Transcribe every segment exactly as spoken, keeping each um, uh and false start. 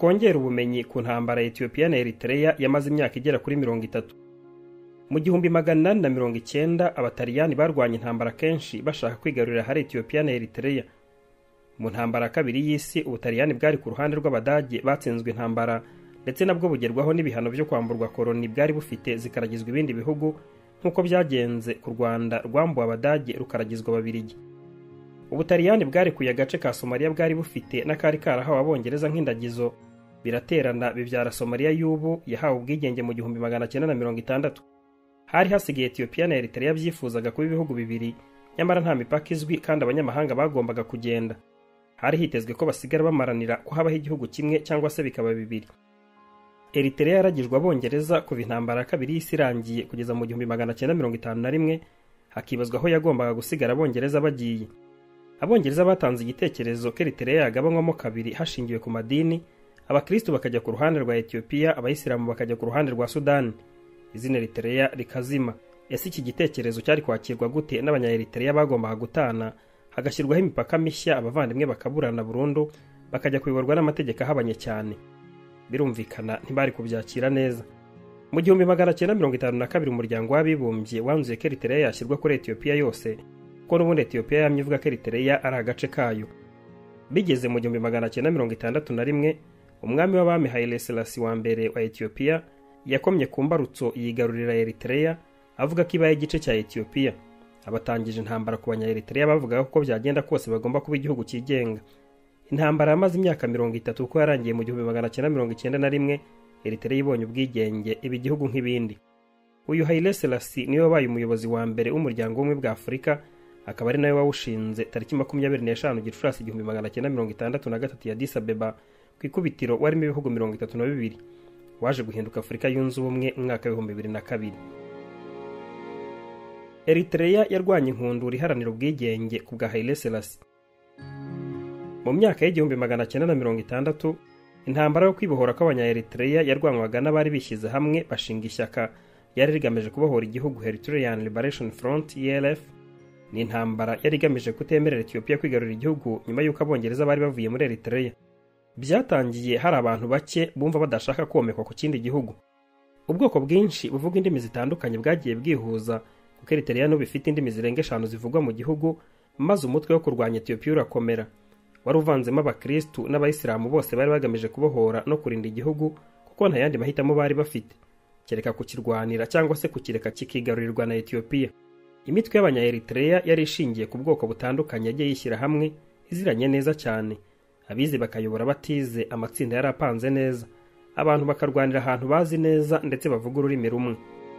twongera ubumenyi ku ntambara ya Ethiopia na Eritrea yamaze imyaka igera kuri mirongo itatu. Mu gihumbi magana inani na mirongo icyenda abataliyani barwanye intambara kenshi bashaka kwigarurira hari Ethiopia na Eritrea. Mu ntambara kabiri y'isi ubutaliyani bwari ku ruhande rw'abadage batsinzwe intambara ndetse nabwo bugerwaho n'ibihano byo kwamburwa koloni bwari bufite zikaragizwa ibindi bihugu nkuko byagenze ku Rwanda rwambuwe abadage rukaragizwa ababiligi. Ubutaliyani bwari ku agace ka Somalia bwari bufite n'akari karahawe abongereza nk'indagizo biraterana bibyara Somalia y'ubu yahawe ubwigenge mu gihumbi magana cyenda na mirongo itandatu. Hari hasigaye Ethiopia na Eritrea byifuzaga kuba ibihugu bibiri nyamara nta mipaka izwi kandi abanyamahanga bagombaga kugenda. Hari hitezwe ko basigara bamaranira ko habaho igihugu kimwe cyangwa se bikaba bibiri. Eritrea yaragijwe abongereza kuva intambara ya kabiri y'isi irangiye kugeza mu gihumbi magana cyenda mirongo itanu na rimwe, hakibazwa aho yagombaga gusigara abongereza bagiye. Abongereza batanze igitekerezo ko Eritrea yagabanywamo kabiri hashingiwe ku madini, abakristo bakajya ku ruhande rwa Ethiopia, abayisilamu bakajya ku ruhande rwa Sudan. Izina Eritrea rikazima. Ese iki gitekerezo cyari kwakirwa gute n'abanya Eritrea bagombaga gutana, hagashyirwaho imipaka mishya, abavandimwe bakaburana burundu, bakajya kuyoborwa n'amategeko ahabanye cyane? Birumvikana ntibari kubyakira neza. Mu gihumbi magana cyenda mirongo itanu na kabiri umuryango w'abibumbye wanzuye ko Eritrea yashyirwa kuri Ethiopia yose, ko n'ubundi Ethiopia yamye ivuga ko Eritrea ari agace kayo. Bigeze mu gihumbi magana cyenda mirongo itandatu na rimwe, umwami w'abami Haile Selassie wa mbere wa Ethiopia yakomye ku mbarutso yigarurira Eritrea avuga ko ibaye igice cya Ethiopia. Abatangije intambara ku banya Eritrea bavuga ko byagenda kose bagomba kuba igihugu kigenga. Intambara yamaze imyaka mirongo itatu ko yarangiye mu gihumbi magana cyenda mirongo icyenda na rimwe, Eritrea ibonye ubwigenge ibi gihugu nk'ibindi. Uyu Haile Selassie niwe wabaye umuyobozi wa mbere w'umuryango w'ubumwe bwa Afurika, akaba ari nawe wawushinze tariki makumyabiri n'eshanu Gicurasi igihumbi magana cyenda mirongo itandatu na gatatu ya Addis Abeba, ku ikubitiro warimo ibihugu mirongo itatu na bibiri. Waje guhinduka Afurika yunze ubumwe mu mwaka w'ibihumbi bibiri na kabiri. Eritrea yarwanye inkundura iharanira ubwigenge ku bwa Haile Selassie. Mu myaka y'igihumbi magana cyenda na mirongo itandatu, intambara yo kwibohora kw'abanya Eritrea yarwanwaga n'abari bishyize hamwe bashinga ishyaka yari rigamije kubohora igihugu Eritrean Liberation Front E L F. Ni intambara yari igamije kutemerera Ethiopia kwigarurira igihugu nyuma y'uko abongereza bari bavuye muri Eritrea. Byatangiye hari abantu bake bumva badashaka komekwa ku kindi gihugu. Ubwoko bwinshi buvuga indimi zitandukanye bwagiye bwihuza kuko Eritrea no bifite indimi zirenga eshanu zivugwa mu gihugu, maze umutwe wo kurwanya Ethiopia urakomera. Wari uvanzemo abakristo n'abayisilamu bose bari bagamije kubohora no kurinda igihugu kuko nta yandi mahitamo bari bafite kereka kukirwanira cyangwa se kukireka kikigarurirwa na Ethiopia. Imitwe y'abanya Eritrea yari ishingiye ku bwoko butandukanye yagiye yishyira hamwe iziranye neza cyane. Abize bakayobora batize, amatsinda yari apanze neza, abantu bakarwanira ahantu bazi neza ndetse bavuga ururimi rumwe.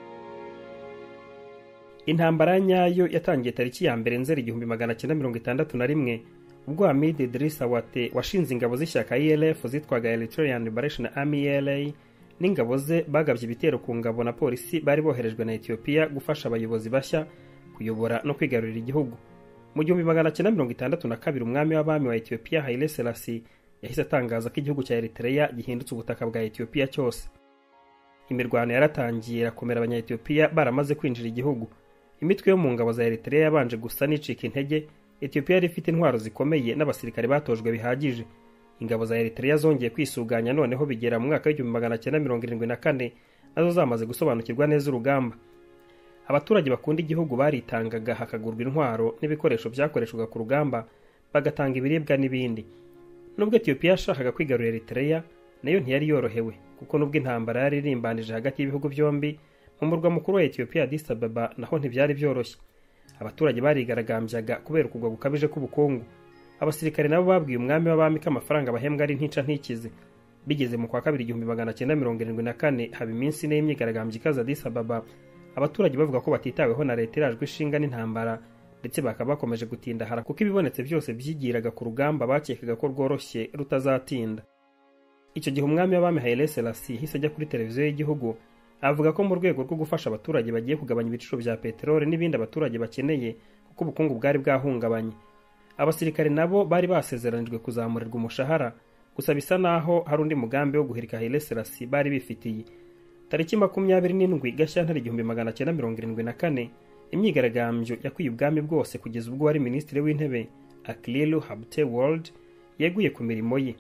Intambara nyayo yatangiye tariki ya mbere Nzeri igihumbi magana cyenda mirongo itandatu na rimwe, ubwo Hamid Idris Awate washinze ingabo z'ishyaka E L F zitwaga Eritrean Liberation Army E L A n'ingabo ze bagabye ibitero ku ngabo na polisi bari boherejwe na Ethiopia gufasha abayobozi bashya kuyobora no kwigarurira igihugu. Mu gihumbi magana cyenda mirongo itandatu na kabiri umwami w'abami wa Ethiopia Haile Selassie yahise atangaza ko igihugu cya Eritrea gihindutse ubutaka bwa Ethiopia cyose. Imirwano yaratangiye irakomera, abanya Ethiopia baramaze kwinjira igihugu. Imitwe yo mu ngabo za Eritrea yabanje gusa n'icika intege. Ethiopia yari ifite intwaro zikomeye n'abasirikare batojwe bihagije. Ingabo za Eritrea zongeye kwisuganya noneho bigera mu mwaka w'igihumbi magana cyenda mirongo irindwi na kane, nazo zamaze gusobanukirwa neza urugamba. Abaturage bakunda igihugu baritangaga hakagurwa intwaro n'ibikoresho byakoreshwaga ku rugamba, bagatanga ibiribwa n'ibindi. Nubwo Ethiopia yashakaga kwigarurira Eritrea, nayo ntiyari yorohewe kuko nubwo intambara yari irimbanije hagati y'ibihugu byombi, mu murwa mukuru wa Ethiopia Addis Abeba naho ntibyari byoroshye. Abaturage barigaragambyaga kubera ukugwa gukabije k'ubukungu. Abasirikare nabo babwiye umwami w'abami ko amafaranga bahembwa ari ntica ntikize. Bigeze mu kwa kabiri igihumbi magana cyenda mirongo irindwi na kane, haba iminsi ine y'imyigaragambyo ikaze Addis Abeba, abaturage bavuga ko batitaweho na leta irajwe ishinga n'intambara ndetse bakaba bakomeje gutindahara kuko ibibonetse byose byigiraga ku rugamba bakekaga ko rworoshye rutazatinda. Icyo gihe umwami w'abami Haile Selassie hise ajya kuri televiziyo y'igihugu avuga ko mu rwego rwo gufasha abaturage bagiye kugabanya ibiciro bya peteroli n'ibindi abaturage bakeneye kuko ubukungu bwari bwahungabanye. Abasirikare nabo bari basezeranijwe kuzamurirwa umushahara, gusa bisa naho hari undi mugambi wo guhirika Haile Selassie bari bifitiye. Tariki makumyabiri n'indwi Gashyantare igihumbi magana cyenda mirongo irindwi na kane, imyigaragambyo yakwiye ubwami bwose kugeza ubwo wari minisitiri w'intebe Aklilu Habte World yeguye ku mirimo ye.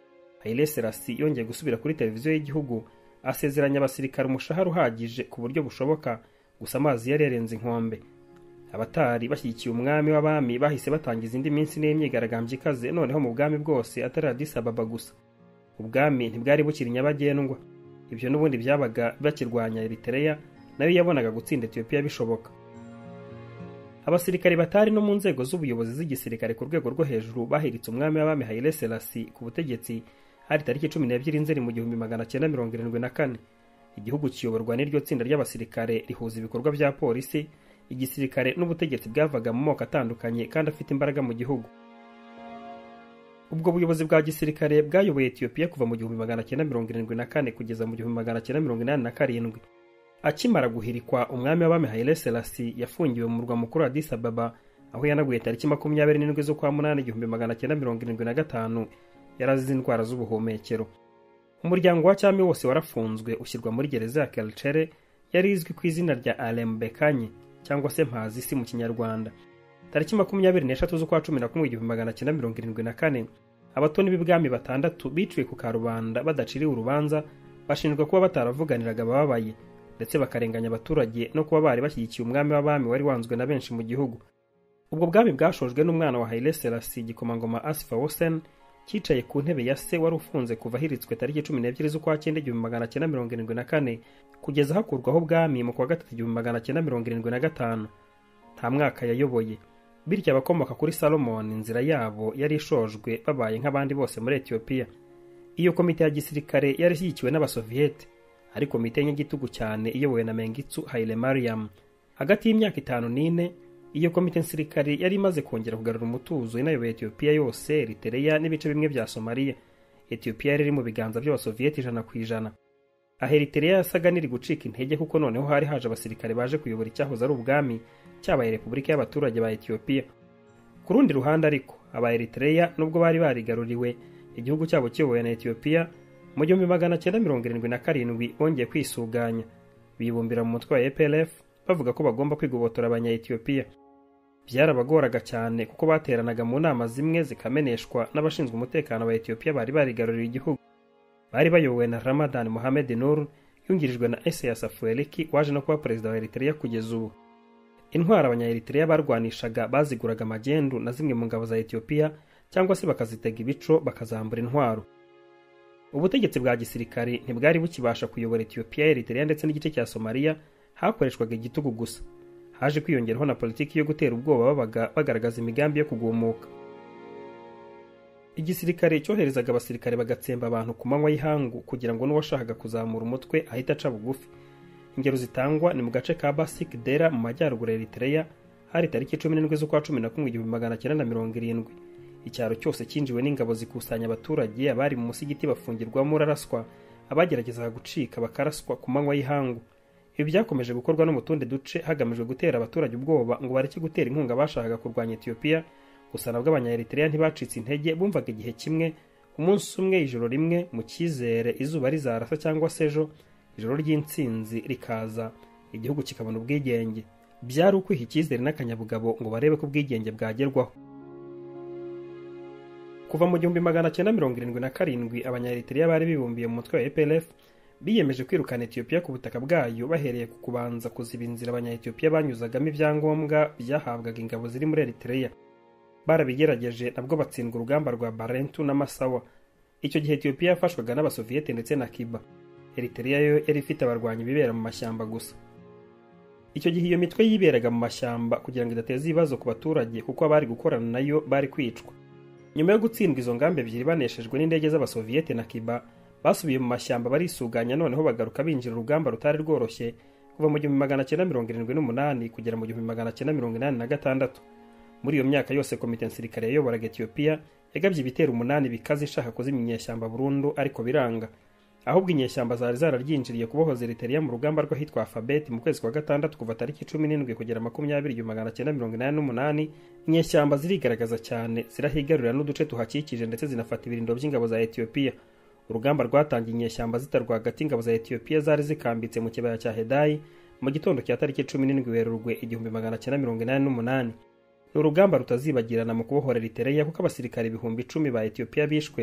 Haile Selassie yongeye gusubira kuri televiziyo y'igihugu asezeranya abasirikare umushahara uhagije ku buryo bushoboka, gusa amazi yari yarenze inkombe. Abatari bashyigikiye umwami w'abami bahise batangiza indi minsi n'imyigaragambyo ikaze, noneho mu bwami bwose atari Addis Ababa gusa. Ubwami ntibwari bukiri nyabagendwa, ibyo n'ubundi byabaga bakirwanya Eritrea nayo yabonaga gutsinda Ethiopia bishoboka. Abasirikare batari no mu nzego z'ubuyobozi z'igisirikare ku rwego rwo hejuru bahiritse umwami w'abami Haile Selassie ku butegetsi hari tariki cumi n'ebyiri Nzeri mu gihumbi magana cyenda mirongo irindwi na kane. Igihugu kiyoborwa n'iryo tsinda ry'abasirikare rihuza ibikorwa bya polisi, igisirikare n'ubutegetsi bwavaga mu moko atandukanye kandi afite imbaraga mu gihugu. Ubwo buyobozi bwa gisirikare bwayoboye Ethiopia kuva mu gihumbi magana cyenda mirongo irindwi na kane kugeza mu gihumbi magana cyenda mirongo inani na karindwi. Akimara guhirikwa, umwami w'abami Haile Selassie yafungiwe mu murwa mukuru Addis Ababa, aho yanaguye tariki makumyabiri n'indwi z'ukwa munani igihumbi magana cyenda mirongo irindwi na gatanu yarazize indwara z'ubuhumekero. Umuryango wa cyami wose warafunzwe ushyirwa muri gereza ya Eritrea yari izwi ku izina rya Alembekanye cyangwa se Mpazisi mu Kinyarwanda. Tariki makumyabiri n'eshatu z'ukwa cumi na kumwe igihumbi magana cyenda mirongo irindwi na kane, abatoni b'ibwami batandatu biciwe ku karubanda badaciriwe urubanza, bashinjwa kuba bataravuganiraga abababaye ndetse bakarenganya abaturage no kuba bari bashyigikiye umwami w'abami wari wanzwe na benshi mu gihugu. Ubwo bwami bwashojwe n'umwana wa Haile Selassie, igikomangoma Asfa Wosen, cyicaye ku ntebe ya se wari ufunze kuva hiritswe tariki cumi n'ebyiri z'ukwa cyenda igihumbi magana cyenda mirongo irindwi na kane kugeza hakurwaho ubwami mu kwa gatatu igihumbi magana cyenda mirongo irindwi na gatanu. Nta mwaka yayoboye, bityo abakomoka kuri Solomon inzira yabo yari ishojwe babaye nk'abandi bose muri Ethiopia. Iyo komite ya gisirikare yari ishyigikiwe n'abasoviyete, ari komite y'igitugu cyane iyobowe na Mengistu Haile Mariam. Hagati y'imyaka itanu n'ine, iyo komite nsirikare yari imaze kongera kugarura umutuzo inayoboye Ethiopia yose, Eritrea n'ibice bimwe bya Somalia. Ethiopia yari mu biganza by'abasoviyete ijana ku ijana. Aho Eritrea yasaga n'iri gucika intege kuko noneho hari haje abasirikare baje kuyobora icyahoze ari ubwami cyabaye Repubulika y'abaturage ba Ethiopia. Ku rundi ruhande ariko, aba Eritrea nubwo bari barigaruriwe igihugu cyabo kiyobowe na Ethiopia, mu gihumbi magana cyenda mirongo irindwi na karindwi bongeye kwisuganya, bibumbira mu mutwe wa E P L F bavuga ko bagomba kwigobotora abanya Ethiopia. Byarabagoraga cyane kuko bateranaga mu nama zimwe zikameneshwa n'abashinzwe umutekano wa Ethiopia bari barigaruriye igihugu. Bari bayobowe na Ramadan Mohamed Nur, yungirijwe na Isaias Afwerki waje no kuba perezida wa Eritrea kugeza ubu. Intwara abanya Eritrea barwanishaga baziguraga amagendu na zimwe mu ngabo za Ethiopia cyangwa se bakazitega ibico bakazambura intwaro. Ubutegetsi bwa gisirikare ntibwari bukibasha kuyobora Ethiopia, Eritrea ndetse n'igice cya Somalia, hakoreshwaga igitugu gusa. Haje kwiyongeraho na politiki yo gutera ubwoba babaga bagaragaza imigambi yo kugumuka. Igisirikare cyoherezaga abasirikare bagatsemba abantu ku manywa y'ihangu kugira ngo n'uwashakaga kuzamura umutwe ahita aca bugufi. Ingero zitangwa ni mu gace ka Basik Dera mu majyaruguru ya Eritrea hari tariki cumi n'indwi z'ukwa cumi na kumwe igihumbi magana cyenda mirongo irindwi. Icyaro cyose cyinjiwe n'ingabo zikusanya abaturage, abari mu musigiti bafungirwamo uraraswa, abageragezaga gucika bakaraswa ku manywa y'ihangu. Ibi byakomeje gukorwa no mu tundi duce hagamijwe gutera abaturage ubwoba ngo bareke gutera inkunga bashakaga kurwanya Ethiopia. Gusa nabwo abanya Eritrea ntibacitse intege, bumvaga igihe kimwe, umunsi umwe, ijoro rimwe, mu cyizere izuba rizarasa cyangwa se ejo, ijoro ry'intsinzi rikaza, igihugu kikabona ubwigenge. Byari ukwiha icyizere n'akanyabugabo ngo barebe ko ubwigenge bwagerwaho. Kuva mu gihumbi magana cyenda mirongo irindwi na karindwi, abanya Eritrea bari bibumbiye mu mutwe wa E P L F biyemeje kwirukana Ethiopia ku butaka bwayo, bahereye ku kubanza kuziba inzira abanya Ethiopia banyuzagamo ibyangombwa byahabwaga ingabo ziri muri Eritrea. Barabigerageje nabwo batsindwa urugamba rwa Barentu na Masawa. Icyo gihe Ethiopia yafashwaga n'abasoviyete ndetse na Cuba. Eritrea yo yari ifite abarwanyi bibera mu mashyamba gusa. Icyo gihe iyo mitwe yiberaga mu mashyamba kugira ngo idateza ibibazo ku baturage kuko abari gukorana nayo bari kwicwa. Nyuma yo gutsindwa izo ngambe ebyiri baneshejwe n'indege z'abasoviyete na Cuba, basubiye mu mashyamba barisuganya, noneho bagaruka binjira urugamba rutari rworoshye kuva mu gihumbi magana cyenda mirongo irindwi n'umunani kugera mu gihumbi magana cyenda mirongo inani na gatandatu. Muri iyo myaka yose komite nsirikare yayoboraga Ethiopia yagabye ibitero umunani bikaze ishaka kuzimya inyeshyamba burundu, ariko biranga. Ahubwo inyeshyamba zari zararyinjiriye kubohoza Eritrea mu rugamba rw'ahitwa Alphabet mu kwezi kwa gatandatu kuva tariki cumi n'indwi kugera makumyabiri igihumbi magana cyenda mirongo inani n'umunani. Inyeshyamba zirigaragaza cyane, zirahigarurira n'uduce tuhakikije ndetse zinafata ibirindo by'ingabo za Ethiopia. Urugamba rwatangiye inyeshyamba zitarwagati ingabo za Ethiopia zari zikambitse mu kibaya cya Hedai mu gitondo cya tariki cumi n'indwi Werurwe igihumbi magana cyenda mirongo inani n'umunani. Ni urugamba rutazibagirana mu kubohora Eritrea kuko abasirikare ibihumbi icumi ba Ethiopia bishwe,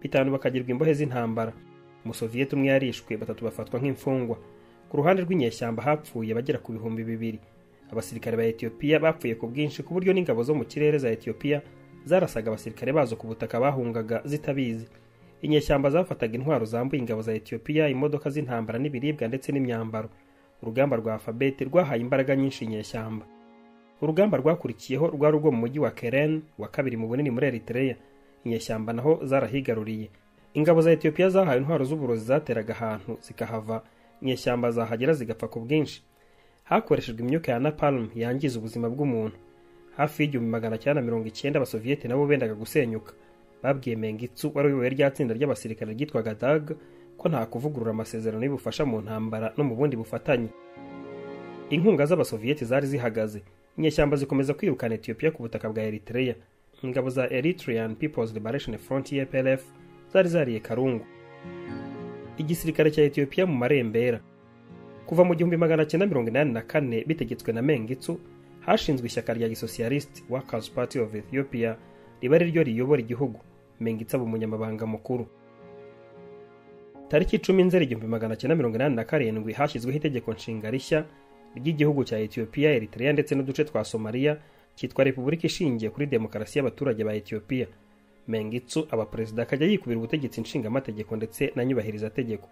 bitanu bakagirwa imbohe z'intambara. Umusoviyeti umwe yarishwe, batatu bafatwa nk'imfungwa. Ku ruhande rw'inyeshyamba hapfuye bagera ku bihumbi bibiri. Abasirikare ba Ethiopia bapfuye ku bwinshi ku buryo n'ingabo zo mu kirere za Ethiopia zarasaga abasirikare bazo ku butaka bahungaga zitabizi. Inyeshyamba zafataga intwaro zambuye ingabo za Ethiopia, imodoka z'intambara n'ibiribwa ndetse n'imyambaro. Urugamba rwa alfabeti rwahaye imbaraga nyinshi inyeshyamba. Urugamba rwakurikiyeho rwari urwo mu mujyi wa Keren, wa kabiri mu bunini muri Eritrea. Inyeshyamba naho zarahigaruriye. Ingabo za Ethiopia zahaye intwaro z'uburozi zateraga ahantu zikahava, inyeshyamba zahagera zigapfa ku bwinshi. Hakoreshejwe imyuka ya napalm yangiza ubuzima bw'umuntu. Hafi y'igihumbi magana cyenda mirongo icyenda abasoviyeti nabo bendaga gusenyuka. Babwiye Mengitsu wari uyoboye rya tsinda ry'abasirikare ryitwaga Dag ko nta kuvugurura amasezerano y'ubufasha mu ntambara no mu bundi bufatanye. Inkunga z'abasoviyeti zari zihagaze. Inyeshyamba zikomeza kwirukana Ethiopia ku butaka bwa Eritrea. Ingabo za Eritrean People's Liberation Front E P L F zari zariye Karungu. Igisirikare cya Ethiopia mu marembera. Kuva mu gihumbi magana cyenda mirongo inani na kane bitegetswe na Mengitsu, hashinzwe ishyaka rya Socialist Workers Party of Ethiopia riba ari ryo riyobora igihugu. Mengitsu aba umunyamabanga mukuru. Tariki icumi Nzeri igihumbi magana cyenda mirongo inani na karindwi hashyizweho itegeko nshinga rishya ry'igihugu cya Ethiopia, Eritrea ndetse n'uduce twa Somalia cyitwa Repubulika ishingiye kuri demokarasi y'abaturage ba Ethiopia. Mengitsu aba perezida akajya yikubira ubutegetsi nshinga amategeko ndetse na nyubahiriza tegeko.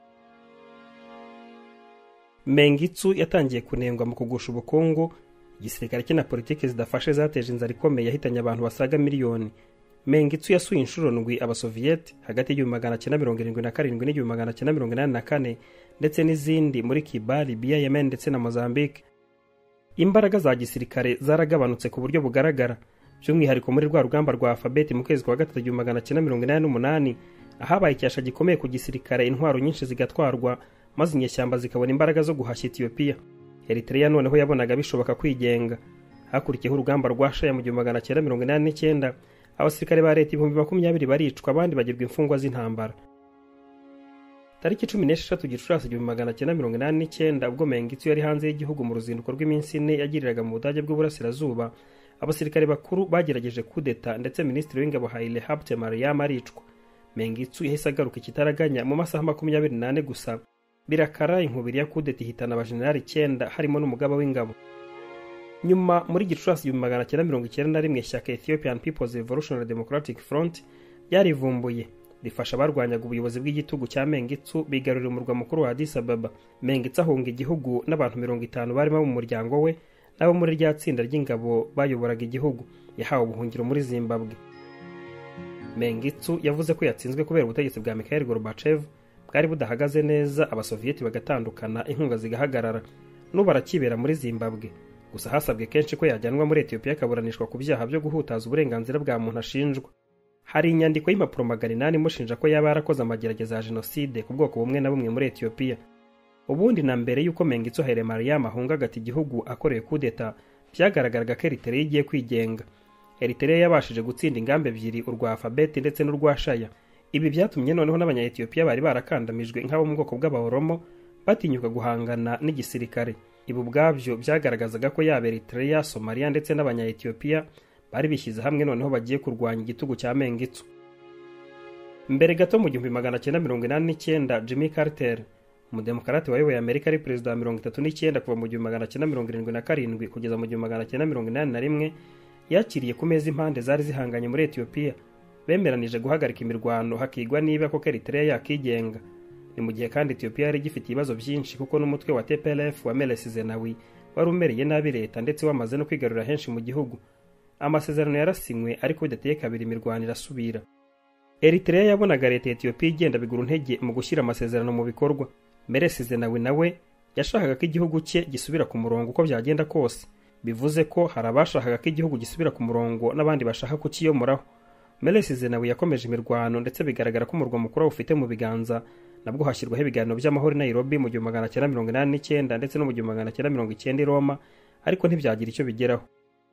Mengitsu yatangiye kunengwa mu kugusha ubukungu, igisirikare cye na politiki zidafashe zateje inzara ikomeye yahitanye abantu basaga miliyoni. Mengitsu yasuye inshuro ndwi abasoviyeti hagati y'igihumbi magana cyenda mirongo irindwi na karindwi n'igihumbi magana cyenda mirongo inani na kane ndetse n'izindi muri Cuba, Libya, Yemen ndetse na Mozambique. Imbaraga za gisirikare zaragabanutse ku buryo bugaragara, by'umwihariko muri rwa rugamba rwa alfabeti mu kwezi kwa gatatu igihumbi magana cyenda mirongo inani n'umunani, ahabaye icyasha gikomeye ku gisirikare, intwaro nyinshi zigatwarwa, maze inyeshyamba zikabona imbaraga zo guhashya Ethiopia. Eritrea noneho yabonaga bishoboka kwigenga. Hakurikiyeho urugamba rwa Shaya mu gihumbi magana cyenda mirongo inani n'icyenda, abasirikare ba leta ibihumbi makumyabiri baricwa, abandi bagirwa imfungwa z'intambara. Tariki cumi n'esheshatu Gicurasi igihumbi magana cyenda mirongo inani n'icyenda, ubwo Mengitsu yari hanze y'igihugu mu ruzinduko rw'iminsi ine yagiriraga mu Budage bw'Uburasirazuba, abasirikare bakuru bagerageje kudeta ndetse minisitiri w'ingabo Haile Mariam aricwa. Mengitsu yahise agaruka ikitaraganya mu masaha makumyabiri n'ane gusa. Birakara inkubiri ya kudeta ihitana abajenerali icyenda harimo n'umugaba w'ingabo. Nyuma muri Gicurasi igihumbi magana cyenda mirongo icyenda na rimwe ishyaka Ethiopian People's Revolutionary Democratic Front yarivumbuye, rifasha abarwanyaga ubuyobozi bw'igitugu cya Mengitsu bigarurira umurwa mukuru wa Addis Ababa. Mengitsu ahunga igihugu n'abantu mirongo itanu barimo mu muryango we nabo muri rya tsinda ry'ingabo bayoboraga igihugu. Yahawe ubuhungiro muri Zimbabwe. Mengitsu yavuze ko yatsinzwe kubera ubutegetsi bwa Mikhail Gorbachev bwari budahagaze neza, abasoviyeti bagatandukana, inkunga zigahagarara. N'ubu barakibera muri Zimbabwe, gusa hasabwe kenshi ko yajyanwa muri Ethiopia akaburanishwa ku byaha byo guhutaza uburenganzira bwa muntu ashinjwa. Hari inyandiko y'impapuro magana inani imushinja ko yaba yarakoze amagerageza ya jenoside ku bwoko bumwe na bumwe muri Ethiopia. Ubundi na mbere y'uko Mengitsu Haile Mariam ahunga agati igihugu akoreye kudeta, byagaragaraga ko Eritrea igiye kwigenga. Eritrea yabashije gutsinda ingamba ebyiri, urwa alfabeti ndetse n'urwa Shaya. Ibi byatumye noneho n'abanya-Ethiopia bari barakandamijwe nk'abo mu bwoko bw'Abahoromo batinyuka guhangana n'igisirikare. Ibi ubwabyo byagaragazaga ko yaba Eritrea, Somalia ndetse n'abanya-Ethiopia bari bishyize hamwe noneho bagiye kurwanya igitugu cya Mengitsu. Mbere gato mu gihumbi magana cyenda mirongo inani n'icyenda, Jimmy Carter, umudemokarate wayoboye Amerika, ari perezida wa mirongo itatu n'icyenda kuva mu gihumbi magana cyenda mirongo irindwi na karindwi kugeza mu gihumbi magana cyenda mirongo inani na rimwe, yakiriye ku meza impande zari zihanganye muri Ethiopia. Bemeranije guhagarika imirwano hakigwa niba ko Eritrea yakigenga. Ni mu gihe kandi Ethiopia yari gifite ibibazo byinshi kuko n'umutwe wa T P L F wa Meles Zenawi wari umereye nabi leta ndetse wamaze no kwigarurira henshi mu gihugu. Amasezerano yarasinywe ariko bidateye kabiri imirwano irasubira. Eritrea yabonaga leta ya Ethiopia igenda bigura intege mu gushyira amasezerano mu bikorwa. Meles Zenawi nawe yashakaga ko igihugu cye gisubira ku murongo uko byagenda kose. Bivuze ko hari abashakaga ko igihugu gisubira ku murongo n'abandi bashaka kukiyomoraho. Meles Zenawi yakomeje imirwano ndetse bigaragara ko umurwa mukuru ufite mu biganza. Nabwo hashyirwaho ibiganiro by'amahoro i Nairobi mu gihumbi magana cyenda mirongo inani n'icyenda ndetse no mu gihumbi magana cyenda mirongo icyenda i Roma, ariko ntibyagira icyo bigeraho.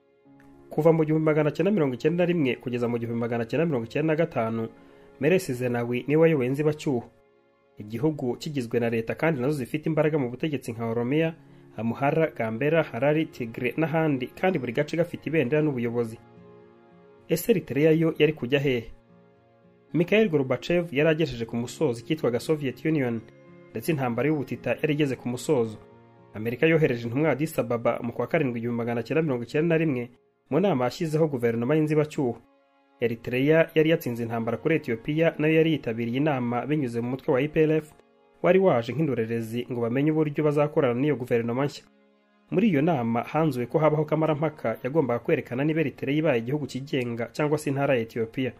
Kuva mu gihumbi magana cyenda mirongo icyenda na rimwe kugeza mu gihumbi magana cyenda mirongo icyenda na gatanu, Meles Zenawi niwe wayoboye inzibacyuho. Igihugu kigizwe na leta kandi nazo zifite imbaraga mu butegetsi nka Oromia, Amhara, Gambera, Harari, Tigre n'ahandi, kandi buri gace gafite ibendera n'ubuyobozi. Ese Eritrea yo yari kujya hehe? Mikhail Gorbachev yari agejeje ku musozo cyitwaga Soviet Union, ndetse intambara y'ubutita yari igeze ku musozo. Amerika yohereje intumwa Addis Ababa mu kwa karindwi igihumbi magana cyenda mirongo icyenda na rimwe mu nama yashyizeho guverinoma y'inzibacyuho. Eritrea yari yatsinze intambara kuri Ethiopia, nayo yari yitabiriye inama binyuze mu mutwe wa I P L F wari waje nk'indorerezi ngo bamenye uburyo bazakorana n'iyo guverinoma nshya. Muri iyo nama hanzuwe ko habaho kamarampaka yagombaga kwerekana niba Eritrea ibaye igihugu kigenga cyangwa se intara ya Ethiopia.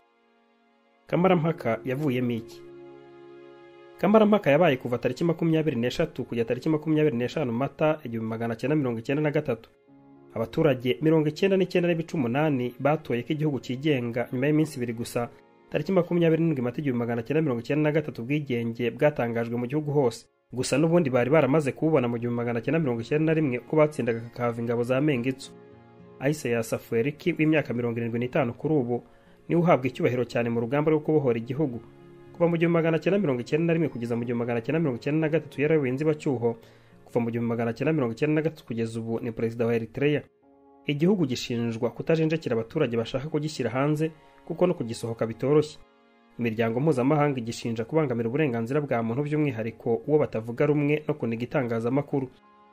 Kamarampaka yavuyemo iki? Kamarampaka yabaye kuva tariki makumyabiri n'eshatu kujya tariki makumyabiri n'eshanu Mata igihumbi magana cyenda mirongo icyenda na gatatu. Abaturage mirongo icyenda n'icyenda n'ibice umunani batoye ko igihugu kigenga nyuma y'iminsi ibiri gusa. Tariki makumyabiri n'indwi Mata igihumbi magana cyenda mirongo icyenda na gatatu ubwigenge bwatangajwe mu gihugu hose. Gusa n'ubundi bari baramaze kubona mu gihumbi magana cyenda mirongo icyenda na rimwe ko batsindaga kakava ingabo za Mengistu. Ahise yasafueriki w'imyaka mirongo irindwi n'itanu kuri ubu niwe uhabwa icyubahiro cyane mu rugamba rwo kubohora igihugu. Kuva mu gihumbi magana cyenda mirongo icyenda na rimwe kugeza mu gihumbi magana cyenda mirongo icyenda na gatatu yarayoboye inzibacyuho. Kuva mu gihumbi magana cyenda mirongo icyenda na gatatu kugeza ubu ni perezida wa Eritrea. Igihugu gishinjwa kutajenjekera abaturage bashaka kugishyira hanze kuko no kugisohoka bitoroshye. Imiryango mpuzamahanga igishinja kubangamira uburenganzira bwa muntu by'umwihariko uwo batavuga rumwe no kuniga itangazamakuru.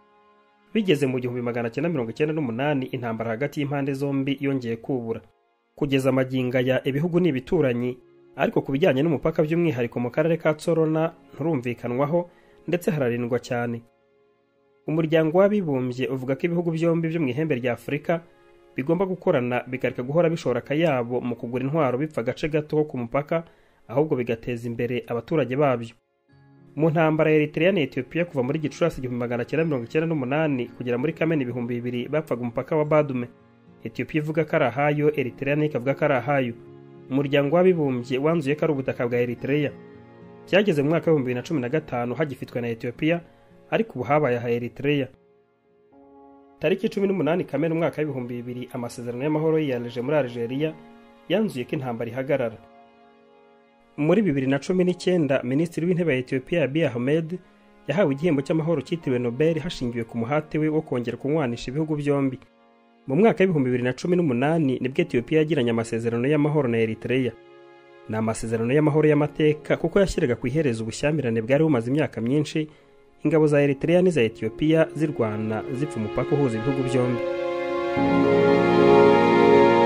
Bigeze mu gihumbi magana cyenda mirongo icyenda n'umunani intambara hagati y'impande zombi yongeye kubura. Kugeza amaginga ya ibihugu n'ibituranyi, ariko kubijyanye n'umupaka by'umwihariko mu karere ka Tsorona nturumvikanwaho ndetse hararindwa cyane. Umuryango w'abibumbye uvuga ko ibihugu byombi byo mu ihembe rya Afurika bigomba gukorana bikareka guhora bishora akayabo mu kugura intwaro bipfa agace gato ku mupaka, ahubwo bigateza imbere abaturage babyo. Mu ntambara ya Eritrea na Ethiopia kuva muri Gicurasi igihumbi magana cyenda mirongo icyenda n'umunani kugera muri Kamena ibihumbi bibiri bapfaga umupaka wa Badume. Ethiopia ivuga ko ari ahayo, Eritrea nayo ikavuga ko ari ahayo. Umuryango w'abibumbye wanzuye ko ari ubutaka bwa Eritrea. Cyageze mu mwaka wa bibiri na cumi na gatanu hagifitwe na Ethiopia, ariko ubu habaye aha Eritrea. Tariki cumi n'umunani Kamena umwaka w'ibihumbi bibiri amasezerano y'amahoro yiyanije muri Algeria yanzuye ko intambara ihagarara. Muri bibiri na cumi n'icyenda Minisitiri w'Intebe wa Ethiopia Abiy Ahmed yahawe igihembo cy'amahoro cyitiriwe Nobel hashingiwe ku muhate we wo kongera kunywanisha ibihugu byombi. Mu mwaka w'ibihumbi bibiri na cumi n'umunani nibwo Ethiopia yagiranye amasezerano y'amahoro na Eritrea. Ni amasezerano y'amahoro y'amateka kuko yashyiraga ku iherezo ubushyamirane bwari bumaze imyaka myinshi, ingabo za Eritrea n'iza Ethiopia zirwana zipfa umupaka uhuza ibihugu byombi.